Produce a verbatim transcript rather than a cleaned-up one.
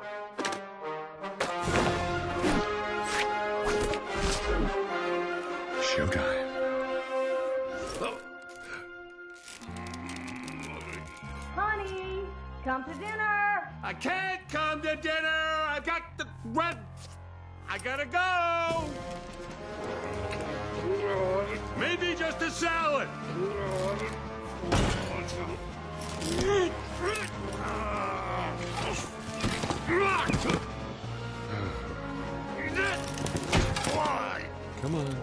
Showtime. Honey, come to dinner. I can't come to dinner. I've got the run. I gotta go. Maybe just a salad. Come on.